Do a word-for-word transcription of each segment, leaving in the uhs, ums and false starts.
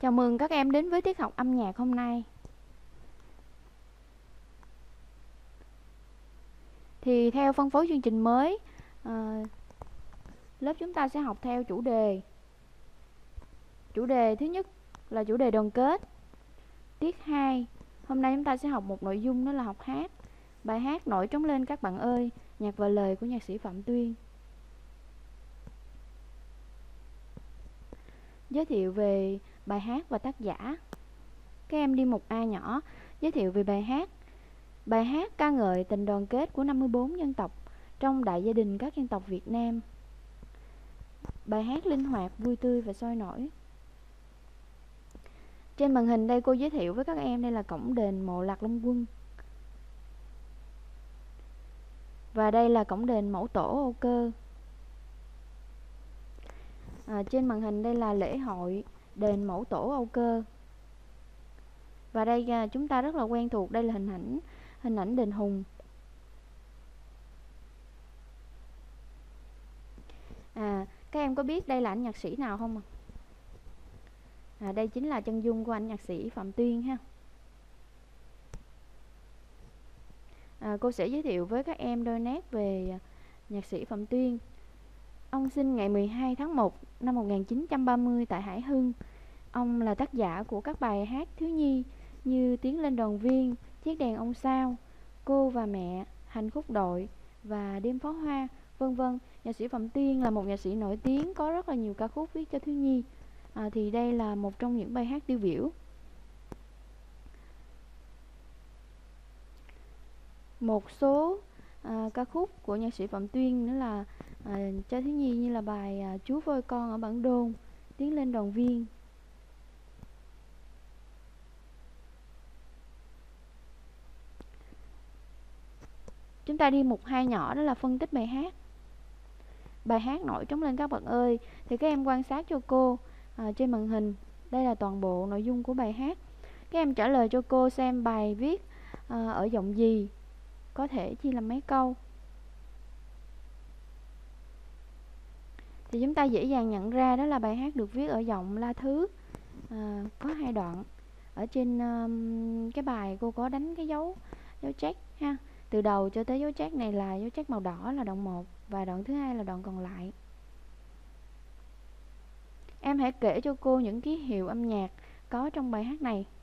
Chào mừng các em đến với tiết học âm nhạc hôm nay. Thì theo phân phối chương trình mới, à, lớp chúng ta sẽ học theo chủ đề. Chủ đề thứ nhất là chủ đề đoàn kết. Tiết hai, hôm nay chúng ta sẽ học một nội dung đó là học hát. Bài hát Nổi Trống Lên Các Bạn Ơi, nhạc và lời của nhạc sĩ Phạm Tuyên. Giới thiệu về bài hát và tác giả. Các em đi mục A nhỏ, giới thiệu về bài hát. Bài hát ca ngợi tình đoàn kết của năm mươi bốn dân tộc trong đại gia đình các dân tộc Việt Nam. Bài hát linh hoạt, vui tươi và sôi nổi. Trên màn hình đây cô giới thiệu với các em đây là cổng đền mộ Lạc Long Quân. Và đây là cổng đền Mẫu Tổ Âu Cơ. À, trên màn hình đây là lễ hội đền Mẫu Tổ Âu Cơ. Và đây à, chúng ta rất là quen thuộc, đây là hình ảnh hình ảnh đền Hùng. À, các em có biết đây là anh nhạc sĩ nào không ạ? À, đây chính là chân dung của anh nhạc sĩ Phạm Tuyên ha. À, cô sẽ giới thiệu với các em đôi nét về nhạc sĩ Phạm Tuyên. Ông sinh ngày mười hai tháng một năm một nghìn chín trăm ba mươi tại Hải Hưng. Ông là tác giả của các bài hát thiếu nhi như Tiến Lên Đoàn Viên, Chiếc Đèn Ông Sao, Cô và Mẹ, Hành Khúc Đội và Đêm Pháo Hoa, vân vân. Nhạc sĩ Phạm Tuyên là một nhạc sĩ nổi tiếng, có rất là nhiều ca khúc viết cho thiếu nhi. À, thì đây là một trong những bài hát tiêu biểu. Một số à, ca khúc của nhạc sĩ Phạm Tuyên nữa là à, cho thiếu nhi như là bài à, Chú Voi Con Ở Bản Đôn, Tiến Lên Đoàn Viên. Chúng ta đi mục hai nhỏ, đó là phân tích bài hát. Bài hát Nổi Trống Lên Các Bạn Ơi, thì các em quan sát cho cô à, trên màn hình. Đây là toàn bộ nội dung của bài hát. Các em trả lời cho cô xem bài viết à, ở giọng gì, có thể chia làm mấy câu. Thì chúng ta dễ dàng nhận ra đó là bài hát được viết ở giọng La Thứ. à, Có hai đoạn. Ở trên um, cái bài cô có đánh cái dấu dấu check ha. Từ đầu cho tới dấu check này là dấu check màu đỏ là đoạn một, và đoạn thứ hai là đoạn còn lại. Em hãy kể cho cô những ký hiệu âm nhạc có trong bài hát này.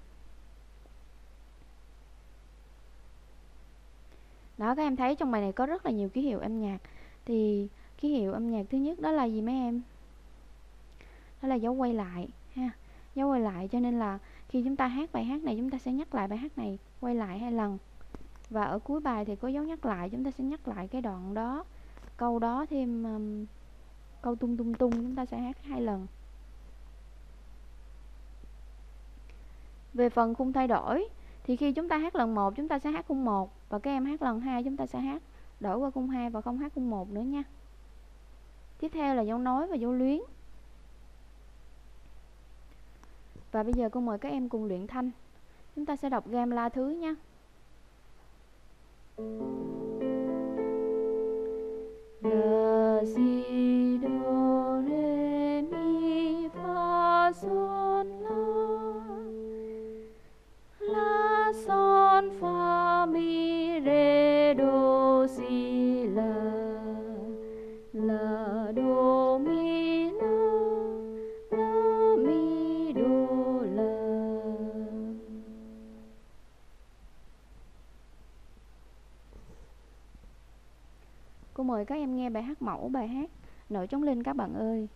Đó, các em thấy trong bài này có rất là nhiều ký hiệu âm nhạc. Thì ký hiệu âm nhạc thứ nhất đó là gì mấy em? Đó là dấu quay lại ha. Dấu quay lại, cho nên là khi chúng ta hát bài hát này, chúng ta sẽ nhắc lại bài hát này quay lại hai lần. Và ở cuối bài thì có dấu nhắc lại, chúng ta sẽ nhắc lại cái đoạn đó, câu đó thêm um, câu tung tung tung, chúng ta sẽ hát hai lần. Về phần khung thay đổi thì khi chúng ta hát lần một chúng ta sẽ hát khung một, và các em hát lần hai chúng ta sẽ hát đổi qua khung hai và không hát khung một nữa nha. Tiếp theo là dấu nối và dấu luyến. Và bây giờ cô mời các em cùng luyện thanh. Chúng ta sẽ đọc gam La Thứ nha. La si do re mi fa son la, la son fa mi re do si la, la do mi la, la mi do la. Cô mời các em nghe bài hát mẫu, bài hát Nổi Trống Lên Các Bạn Ơi.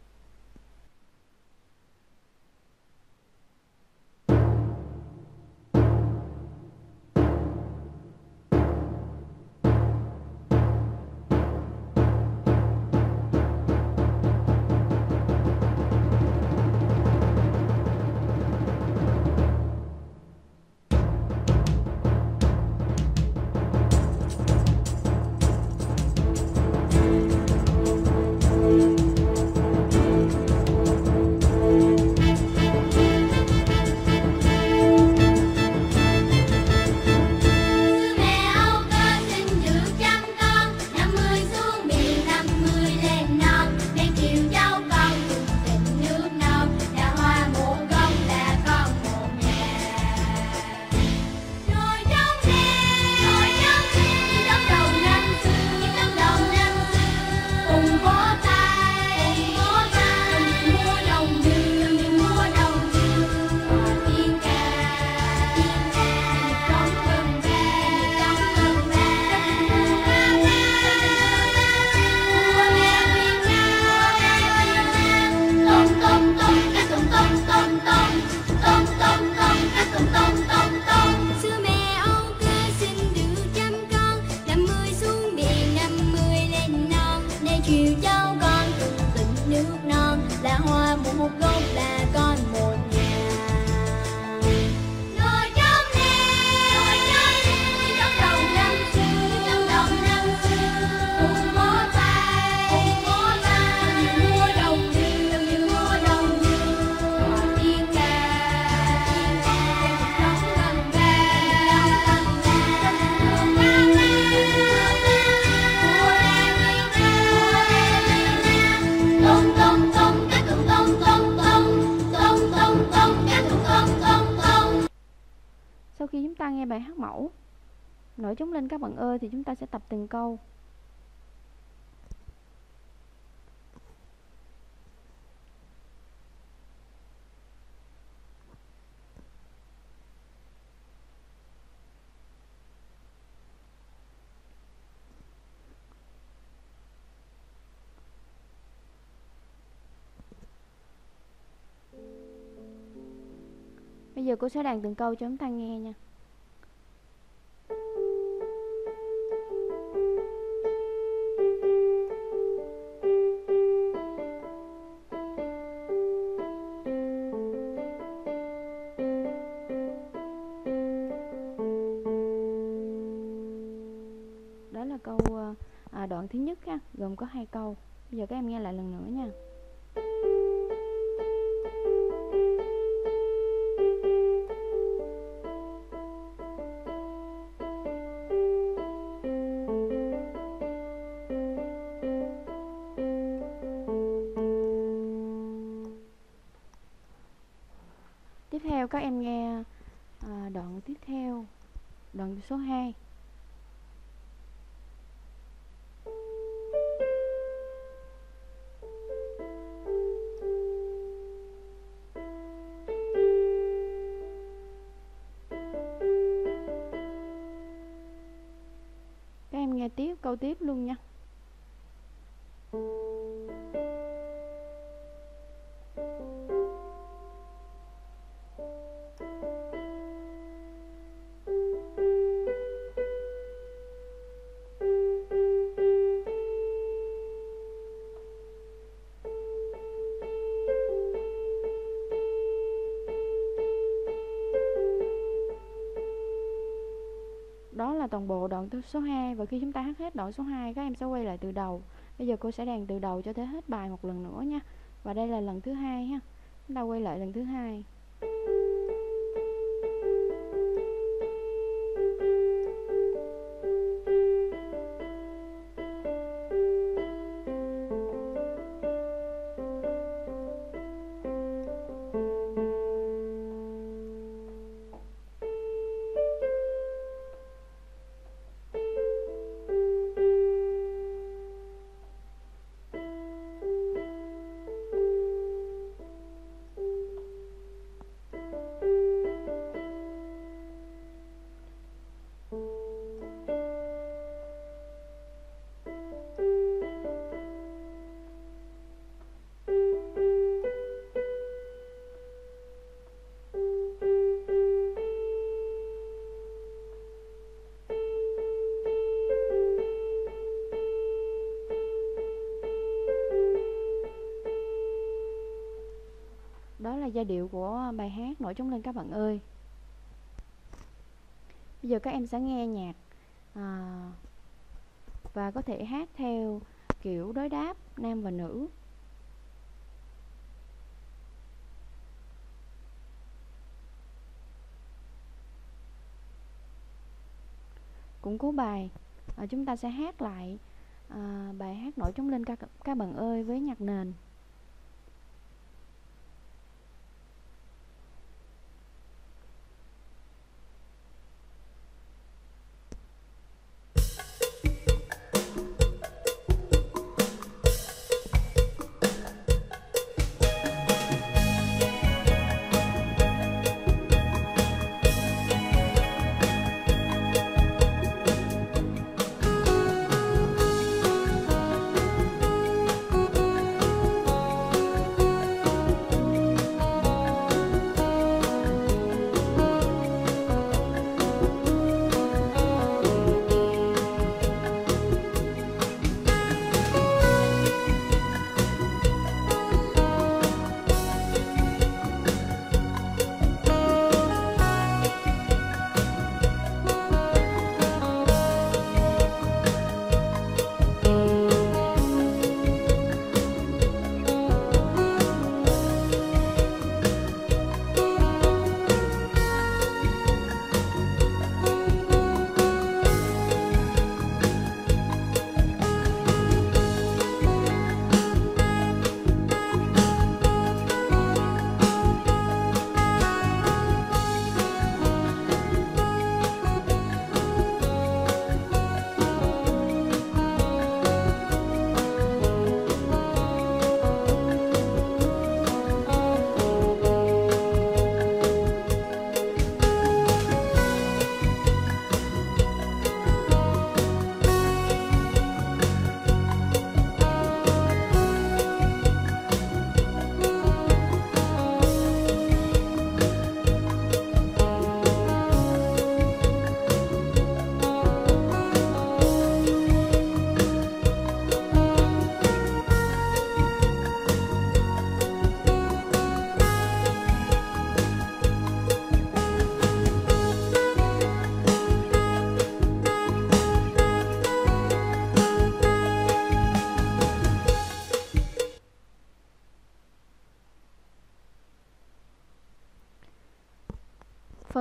khi chúng ta nghe bài hát mẫu Nổi trống lên các bạn ơi thì chúng ta sẽ tập từng câu. Bây giờ cô sẽ đàn từng câu cho chúng ta nghe nha. Đó là câu à, đoạn thứ nhất ha, gồm có hai câu. Bây giờ các em nghe lại lần nữa nha. Tiếp theo các em nghe à, đoạn tiếp theo, đoạn số hai. Các em nghe tiếp câu tiếp luôn nha. Đó là toàn bộ đoạn số hai. Và khi chúng ta hát hết đoạn số hai, các em sẽ quay lại từ đầu. Bây giờ cô sẽ đàn từ đầu cho tới hết bài một lần nữa nha. Và đây là lần thứ hai ha. Chúng ta quay lại lần thứ hai. Đó là giai điệu của bài hát Nổi trống lên các bạn ơi. Bây giờ các em sẽ nghe nhạc à, và có thể hát theo kiểu đối đáp nam và nữ. Củng cố bài, à, chúng ta sẽ hát lại à, bài hát Nổi trống lên các, các bạn ơi với nhạc nền.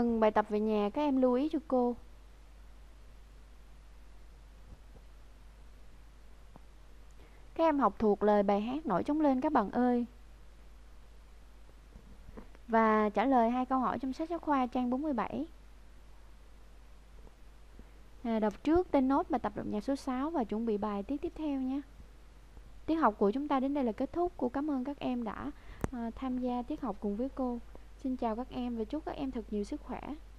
phần bài tập về nhà các em lưu ý cho cô. Các em học thuộc lời bài hát Nổi Trống Lên Các Bạn Ơi. Và trả lời hai câu hỏi trong sách giáo khoa trang bốn mươi bảy. À, đọc trước tên nốt bài tập đọc nhạc số sáu và chuẩn bị bài tiết tiếp theo nhé. Tiết học của chúng ta đến đây là kết thúc. Cô cảm ơn các em đã à, tham gia tiết học cùng với cô. Xin chào các em và chúc các em thật nhiều sức khỏe.